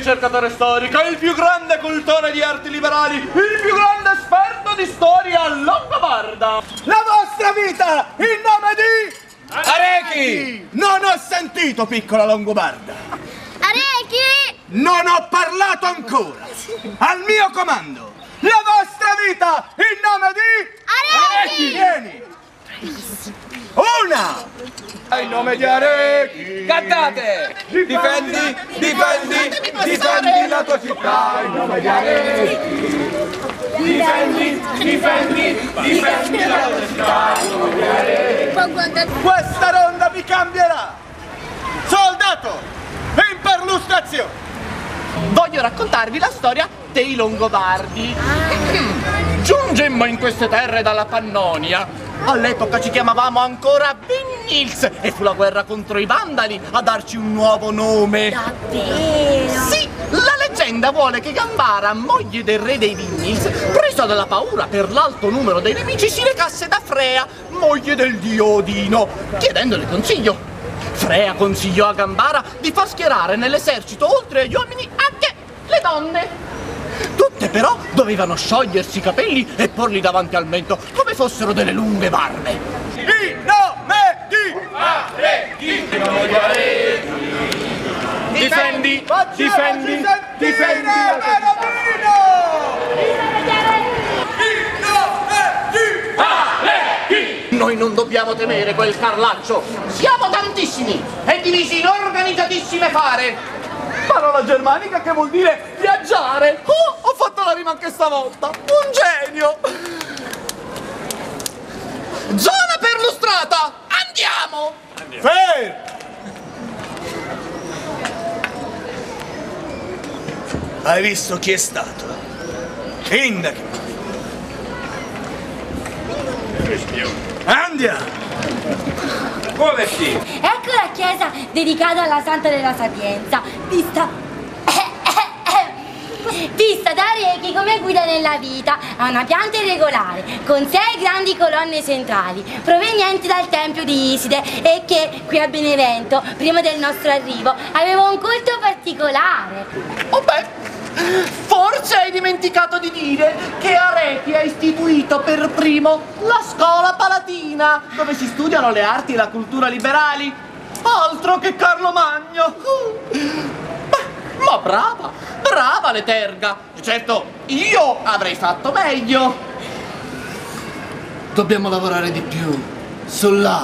ricercatore storico, il più grande cultore di arti liberali, il più grande esperto di storia longobarda. La vostra vita in nome di... Arechi! Non ho sentito, piccola longobarda. Arechi! Non ho parlato ancora. Al mio comando. La vostra vita in nome di... Arechi! Vieni. Una! In nome di Arechi! Cantate! Difendi, difendi, difendi la tua città in nome di Arechi! Difendi, difendi, difendi la tua città in nome di Arechi! Questa ronda vi cambierà! Soldato! In perlustrazione! Voglio raccontarvi la storia dei Longobardi. Giungemmo in queste terre dalla Pannonia. All'epoca ci chiamavamo ancora Vignils e fu la guerra contro i Vandali a darci un nuovo nome. Davvero? Sì, la leggenda vuole che Gambara, moglie del re dei Vignils, presa dalla paura per l'alto numero dei nemici, si recasse da Frea, moglie del dio Odino, chiedendole consiglio. Frea consigliò a Gambara di far schierare nell'esercito, oltre agli uomini, anche le donne. Tutte però dovevano sciogliersi i capelli e porli davanti al mento, come fossero delle lunghe barbe. In nome di... Arechi! Difendi, difendi, difendi la Arechi! Noi non dobbiamo temere quel Carlaccio, siamo tantissimi e divisi in organizzatissime fare. Parola germanica che vuol dire viaggiare. Oh, ho fatto la rima anche stavolta. Un genio. Zona perlustrata. Andiamo. Fermo! Hai visto chi è stato? Indaghi. Andiamo! Come sì? Ecco la chiesa dedicata alla Santa della Sapienza, vista da Arechi come guida nella vita. Ha una pianta irregolare con 6 grandi colonne centrali provenienti dal tempio di Iside e che qui a Benevento, prima del nostro arrivo, aveva un culto particolare. Oh beh, forse hai dimenticato di dire che Arechi ha istituito per primo la scuola palatina, dove si studiano le arti e la cultura liberali. Altro che Carlo Magno. Beh, ma brava, brava l'Eterga. Certo, io avrei fatto meglio. Dobbiamo lavorare di più sulla...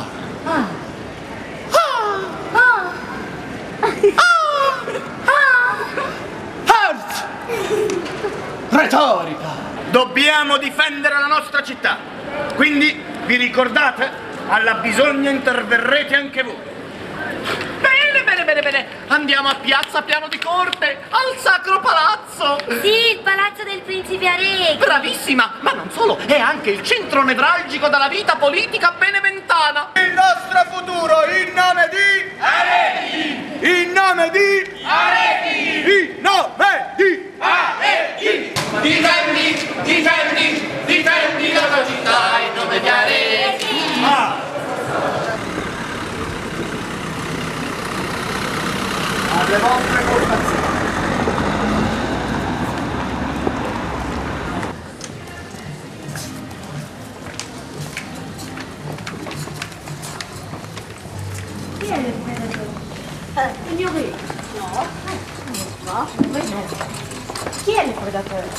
retorica. Dobbiamo difendere la nostra città. Quindi, vi ricordate? Alla bisogna interverrete anche voi. Bene, bene, bene, bene. Andiamo a Piazza Piano di Corte, al Sacro Palazzo. Sì, il palazzo del principe Arechi. Bravissima, ma non solo, è anche il centro nevralgico della vita politica beneventana. Il nostro futuro in nome di... Arechi! In nome di... Arechi! In nome di... Arechi! Difendi, difendi, difendi la tua città in nome di Arechi! Alle vostre formazioni. Chi è il predatore? Il mio re? No. No? Chi è il predatore?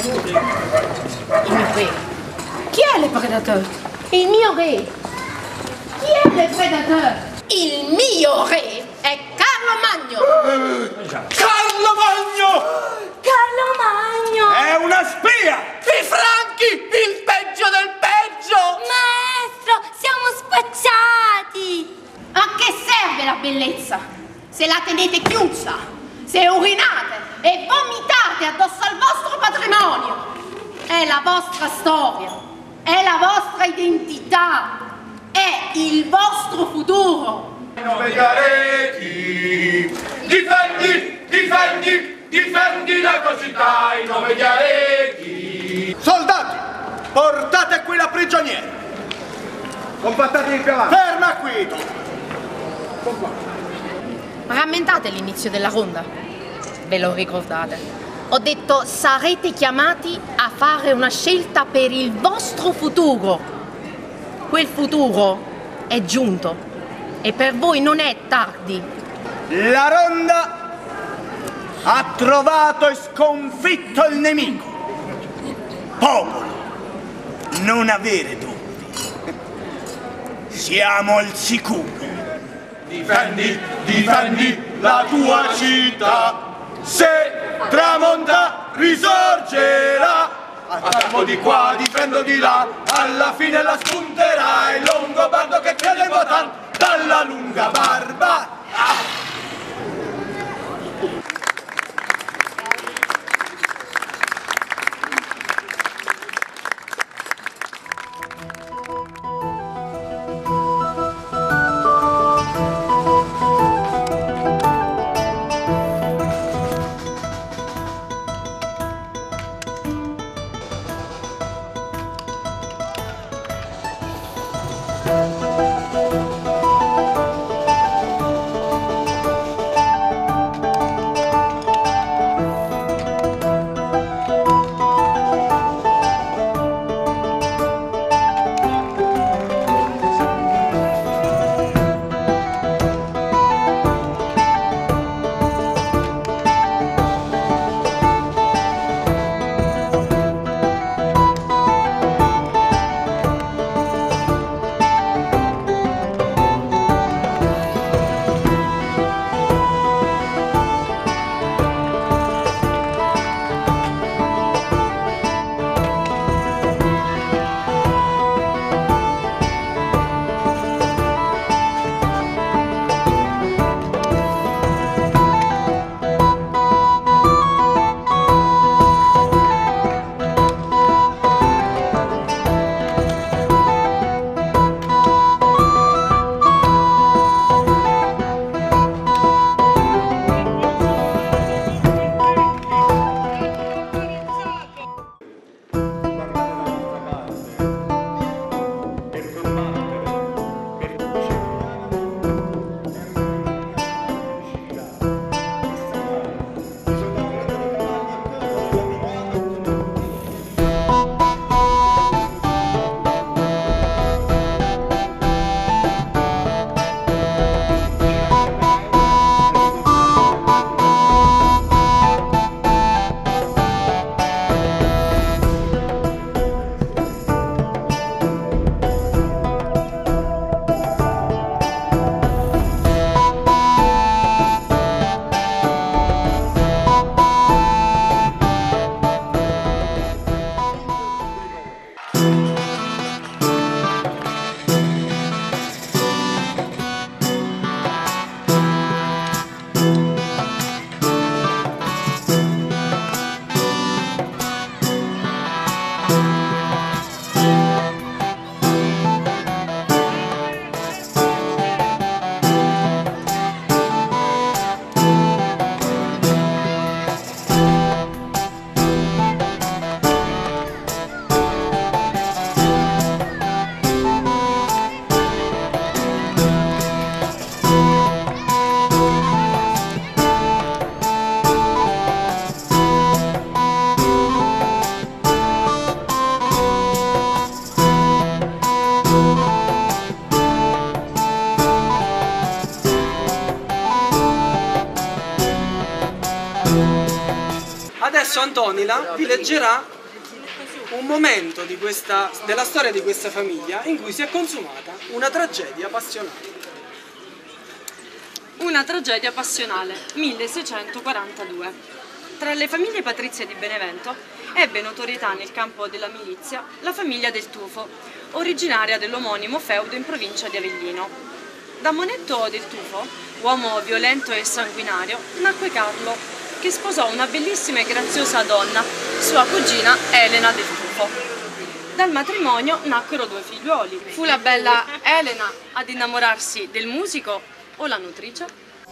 Il mio re. Chi è il predatore? Il mio re. Chi è il predatore? Il mio re è Carlo Magno. Carlo Magno! Carlo Magno! È una spia! I Franchi, il peggio del peggio! Maestro, siamo spacciati! A che serve la bellezza? Se la tenete chiusa, se urinate e vomitate addosso al vostro patrimonio. È la vostra storia, è la vostra identità, è il vostro futuro. In nome di Arechi! Difendi, difendi, difendi la tua città in nome di Arechi! Soldati, portate qui la prigioniera! Compattatevi più avanti! Ferma qui tu! Rammentate l'inizio della ronda? ve lo ricordate. Ho detto sarete chiamati a fare una scelta per il vostro futuro. Quel futuro è giunto e per voi non è tardi. La ronda ha trovato e sconfitto il nemico. Popolo, non avere dubbi. Siamo al sicuro. Difendi, difendi la tua città. Se tramonta, risorgerà. Attacco di qua, difendo di là. Alla fine la spunterà il Longobardo che crede in Wotan dalla lunga barba. Adesso Antonila vi leggerà un momento della storia di questa famiglia in cui si è consumata una tragedia passionale. Una tragedia passionale, 1642. Tra le famiglie patrizie di Benevento ebbe notorietà nel campo della milizia la famiglia del Tufo, originaria dell'omonimo feudo in provincia di Avellino. Da Monetto del Tufo, uomo violento e sanguinario, nacque Carlo, che sposò una bellissima e graziosa donna, sua cugina Elena del Tufo. Dal matrimonio nacquero 2 figliuoli. Fu la bella Elena ad innamorarsi del musico o la nutrice?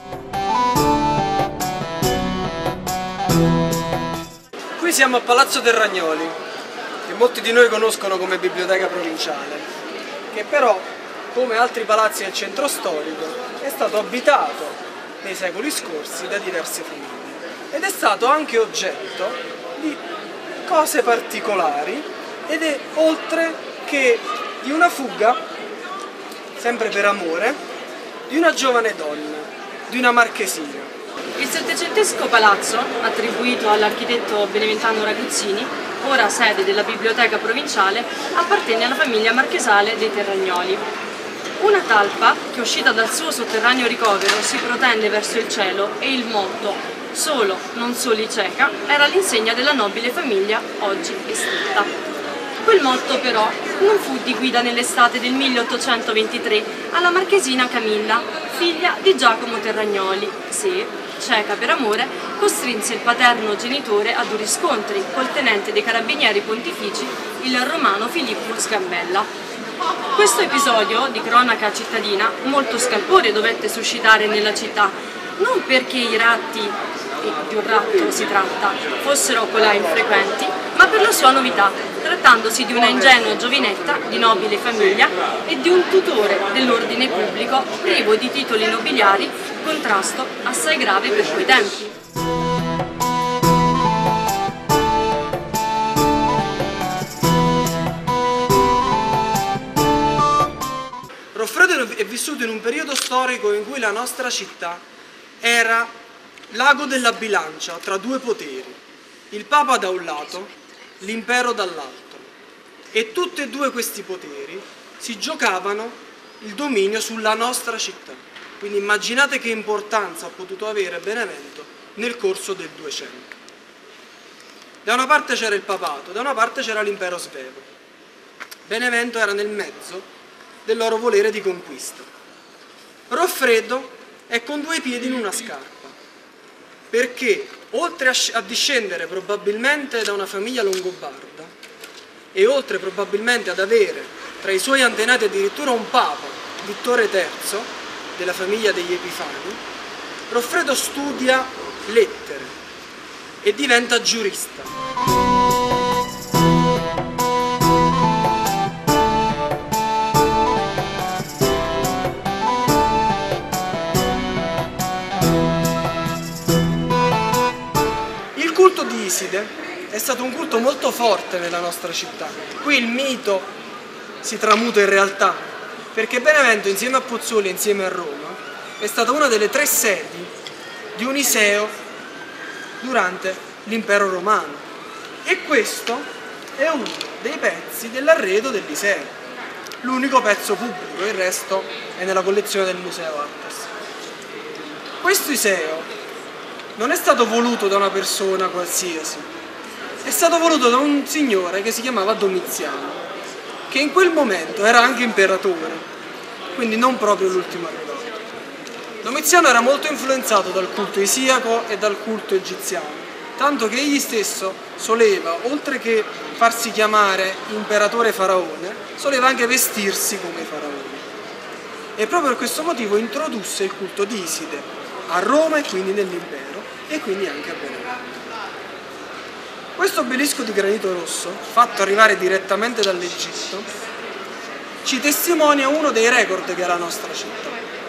Qui siamo a Palazzo Terragnoli, che molti di noi conoscono come biblioteca provinciale, che però, come altri palazzi del centro storico, è stato abitato nei secoli scorsi da diverse famiglie. ed è stato anche oggetto di cose particolari ed è oltre che di una fuga, sempre per amore, di una giovane donna, di una marchesina. Il settecentesco palazzo, attribuito all'architetto beneventano Raguzzini, ora sede della biblioteca provinciale, appartenne alla famiglia marchesale dei Terragnoli. Una talpa, che uscita dal suo sotterraneo ricovero si protende verso il cielo, e il motto "Solo, non soli cieca" era l'insegna della nobile famiglia oggi estinta. Quel motto però non fu di guida nell'estate del 1823 alla marchesina Camilla, figlia di Giacomo Terragnoli, se, cieca per amore, costrinse il paterno genitore a duri scontri col tenente dei carabinieri pontifici, il romano Filippo Sgambella. Questo episodio di cronaca cittadina molto scalpore dovette suscitare nella città, non perché i ratti, e di un ratto si tratta, fossero colà infrequenti, ma per la sua novità, trattandosi di una ingenua giovinetta di nobile famiglia e di un tutore dell'ordine pubblico privo di titoli nobiliari, contrasto assai grave per quei tempi. Roffredo è vissuto in un periodo storico in cui la nostra città era l'ago della bilancia tra due poteri, il Papa da un lato, l'impero dall'altro, e tutti e due questi poteri si giocavano il dominio sulla nostra città. Quindi immaginate che importanza ha potuto avere Benevento nel corso del 200. Da una parte c'era il papato, da una parte c'era l'impero svevo. Benevento era nel mezzo del loro volere di conquista. Roffredo è con due piedi in una scarpa, perché oltre a discendere probabilmente da una famiglia longobarda e oltre probabilmente ad avere tra i suoi antenati addirittura un papa, Vittore III, della famiglia degli Epifani, Roffredo studia lettere e diventa giurista. Il culto di Iside è stato un culto molto forte nella nostra città. Qui il mito si tramuta in realtà, perché Benevento insieme a Pozzuoli e insieme a Roma è stata una delle 3 sedi di un Iseo durante l'impero romano, e questo è uno dei pezzi dell'arredo dell'Iseo, l'unico pezzo pubblico, il resto è nella collezione del Museo Artes. Questo Iseo non è stato voluto da una persona qualsiasi, è stato voluto da un signore che si chiamava Domiziano, che in quel momento era anche imperatore, quindi non proprio l'ultimo arrivato. Domiziano era molto influenzato dal culto isiaco e dal culto egiziano, tanto che egli stesso soleva, oltre che farsi chiamare imperatore faraone, soleva anche vestirsi come faraone. E proprio per questo motivo introdusse il culto di Iside a Roma e quindi nell'impero, e quindi anche a Benevento. Questo obelisco di granito rosso, fatto arrivare direttamente dall'Egitto, ci testimonia uno dei record che ha la nostra città,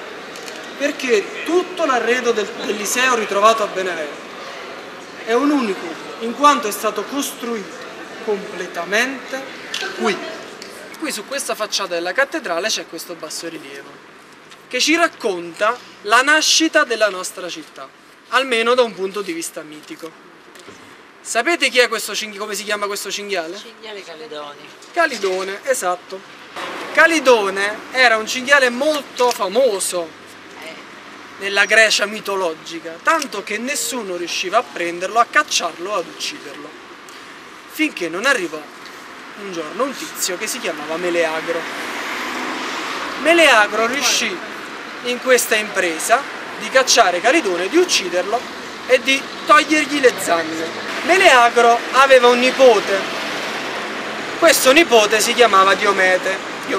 perché tutto l'arredo dell'Iseo ritrovato a Benevento è un unicum, in quanto è stato costruito completamente qui. Qui su questa facciata della cattedrale c'è questo bassorilievo che ci racconta la nascita della nostra città, almeno da un punto di vista mitico. Sapete chi è questo come si chiama questo cinghiale? Cinghiale Calidone. Calidone, esatto. Calidone era un cinghiale molto famoso nella Grecia mitologica, tanto che nessuno riusciva a prenderlo, a cacciarlo, ad ucciderlo, finché non arrivò un giorno un tizio che si chiamava Meleagro. Meleagro riuscì in questa impresa di cacciare Calidone, di ucciderlo e di togliergli le zanne. Meleagro aveva un nipote, questo nipote si chiamava Diomede,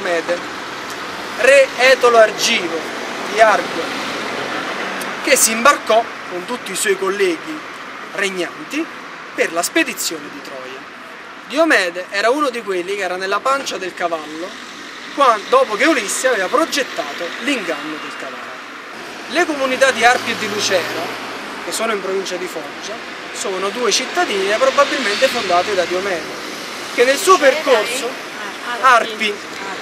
re etolo argivo di Argo, che si imbarcò con tutti i suoi colleghi regnanti per la spedizione di Troia. Diomede era uno di quelli che era nella pancia del cavallo dopo che Ulisse aveva progettato l'inganno del cavallo. Le comunità di Arpio e di Lucera che sono in provincia di Foggia, sono due cittadine probabilmente fondate da Diomede, che nel suo percorso, Arpi,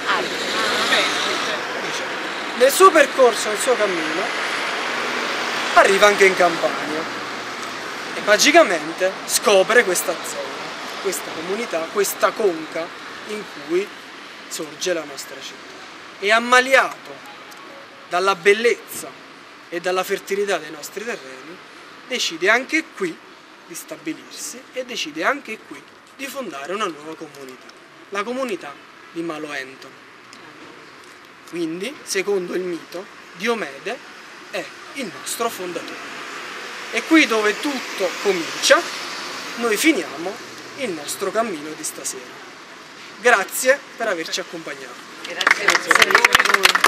nel suo percorso, nel suo cammino, arriva anche in Campania e magicamente scopre questa zona, questa comunità, questa conca in cui sorge la nostra città. E ammaliato dalla bellezza e dalla fertilità dei nostri terreni, decide anche qui di stabilirsi e decide anche qui di fondare una nuova comunità, la comunità di Maloento. Quindi, secondo il mito, Diomede è il nostro fondatore. E qui dove tutto comincia, noi finiamo il nostro cammino di stasera. Grazie per averci accompagnato. Grazie a voi.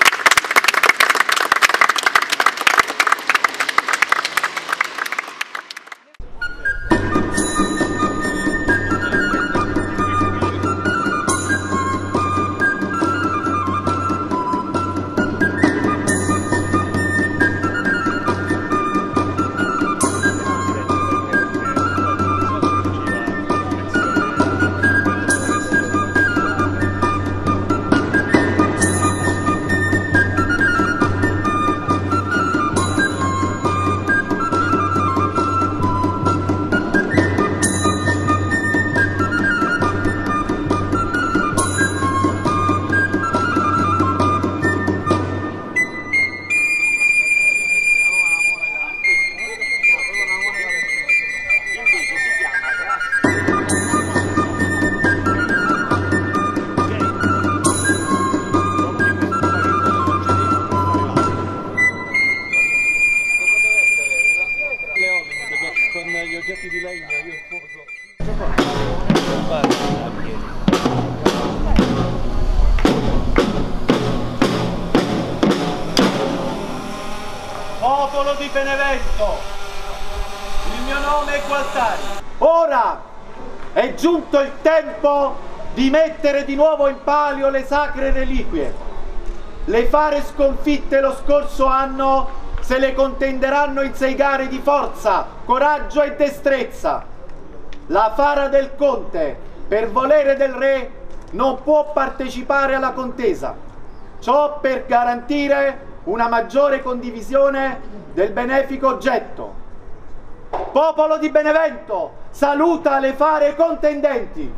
Popolo di Benevento, il mio nome è Gualtari. Ora è giunto il tempo di mettere di nuovo in palio le sacre reliquie. Le fare sconfitte lo scorso anno se le contenderanno in 6 gare di forza, coraggio e destrezza. La fara del conte, per volere del re, non può partecipare alla contesa. Ciò per garantire una maggiore condivisione del benefico oggetto. Popolo di Benevento, saluta le fare contendenti.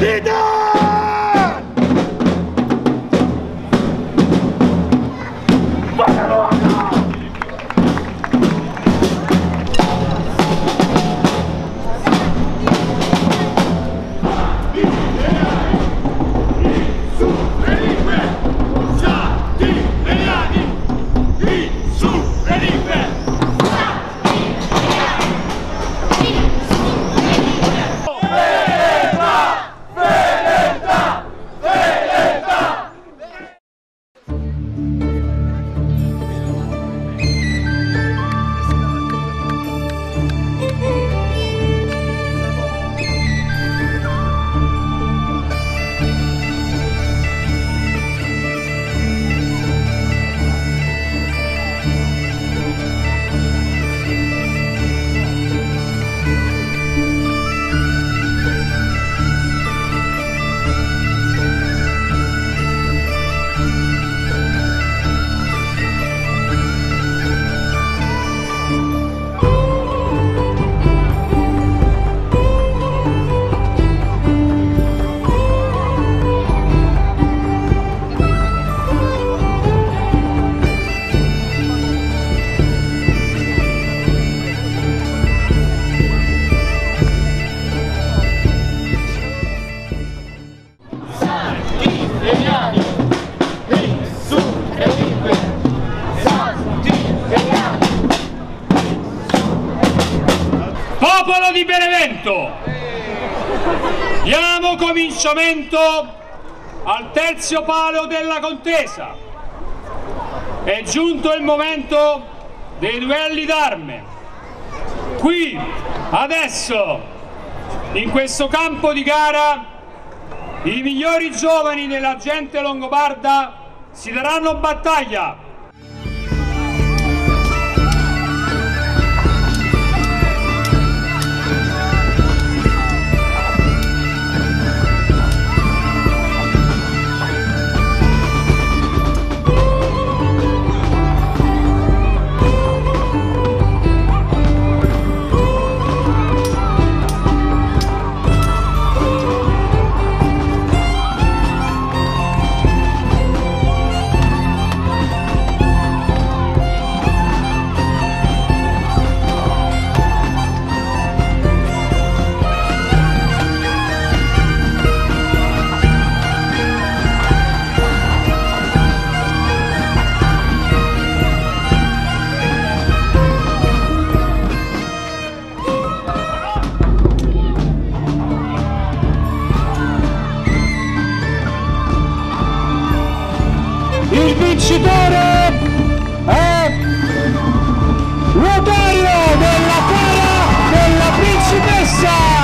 Popolo di Benevento, diamo cominciamento al terzo palio della contesa. È giunto il momento dei duelli d'arme. Qui, adesso, in questo campo di gara, i migliori giovani della gente longobarda si daranno battaglia. Il vincitore è Rotario della Fiera della Principessa!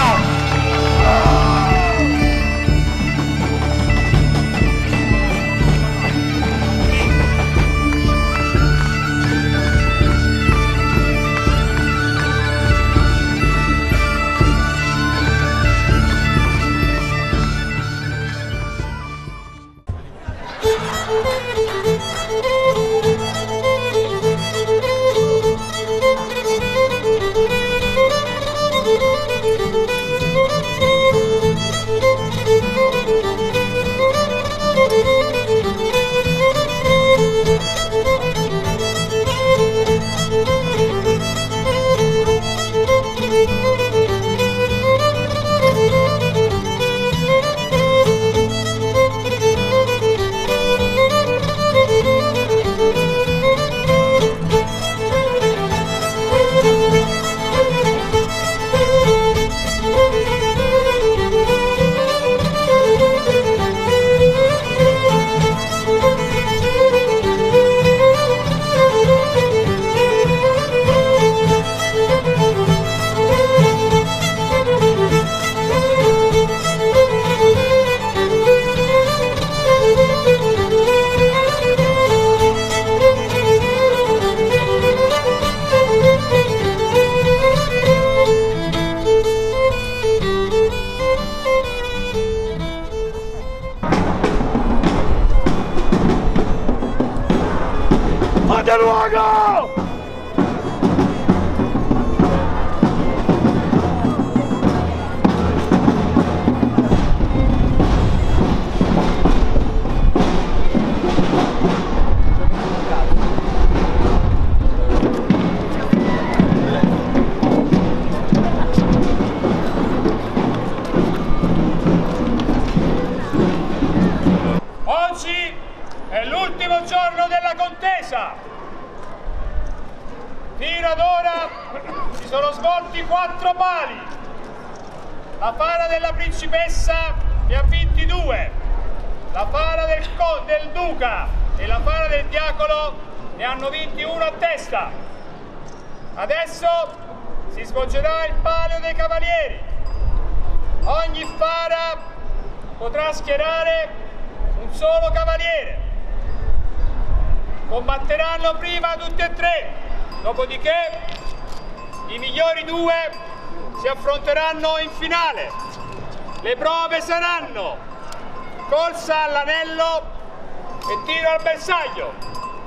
¡Hasta luego! contesa. Fino ad ora si sono svolti 4 pali. La fara della principessa ne ha vinti 2, la fara del duca e la fara del diavolo ne hanno vinti 1 a testa. Adesso si svolgerà il palio dei cavalieri. Ogni fara potrà schierare un solo cavaliere. Combatteranno prima tutti e 3, dopodiché i migliori 2 si affronteranno in finale. Le prove saranno corsa all'anello e tiro al bersaglio.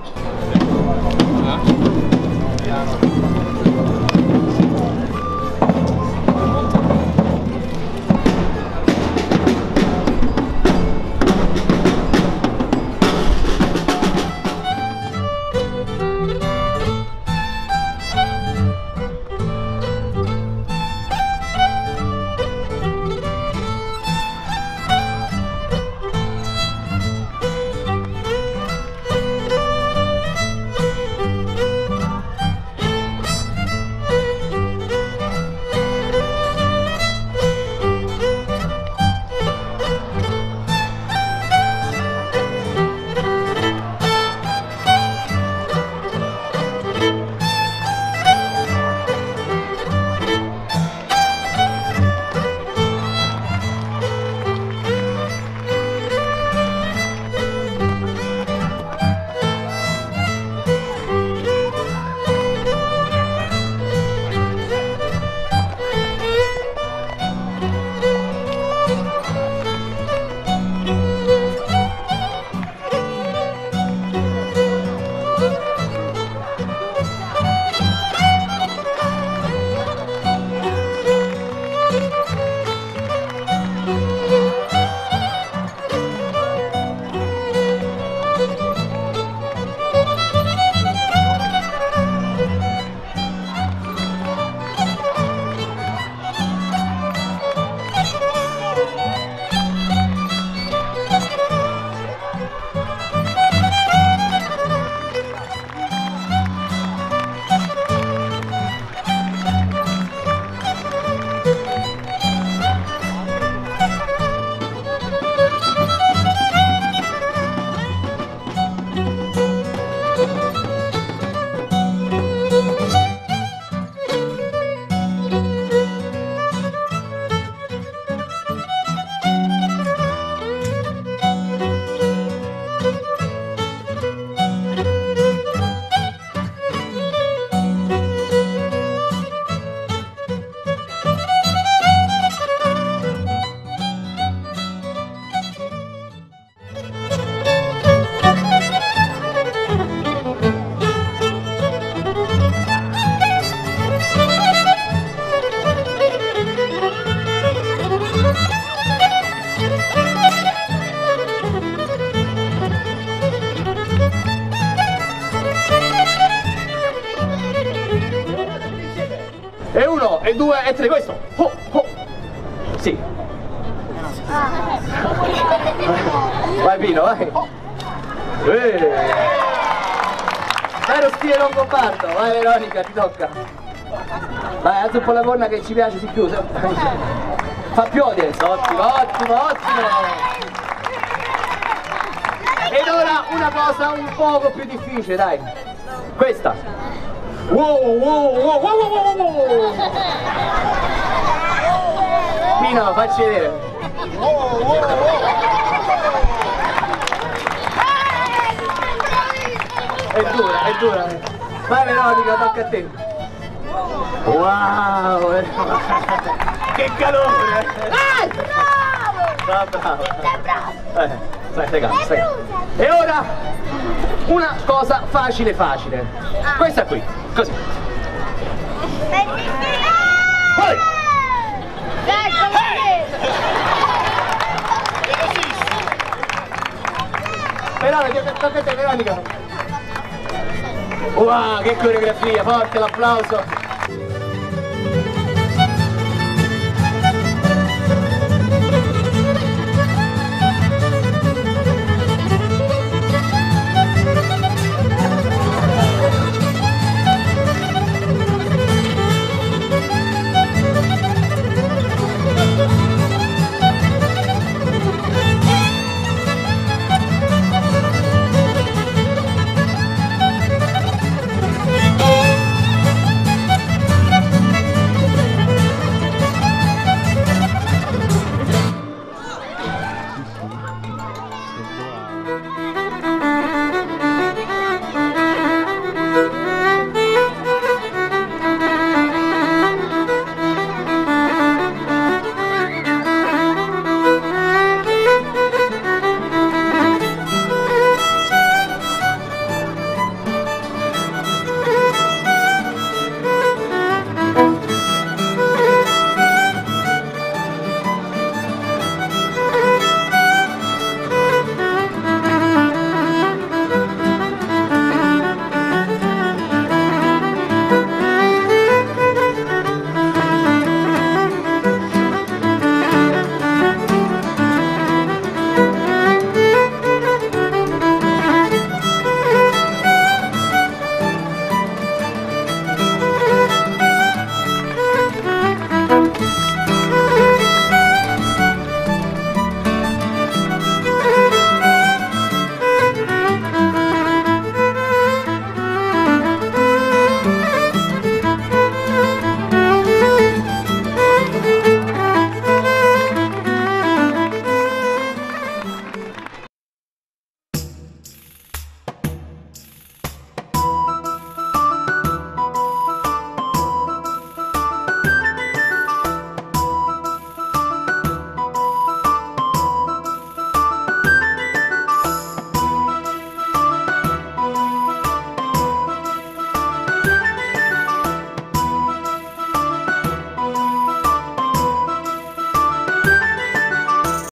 E 1, e 2, e 3, questo. Oh, oh. Sì. Vai Pino, vai. Dai lo stile longobardo, vai Veronica, ti tocca. Vai, alza un po' la corna che ci piace di più. Fa più audience, ottimo, ottimo, ottimo. Ed ora una cosa un poco più difficile, dai. Questa. Wow, wow, wow, wow, wow, wow. Pino, facci vedere. Wow, wow, wow. È dura, è dura. Vai Veronica, tocca a te. Wow! Che calore! Bravo! Bravo! Stai calmo, stai calmo. E ora una cosa facile facile. Questa qui, così. Poi! Veronica, tocca a te, Veronica. Wow, che coreografia, forte l'applauso.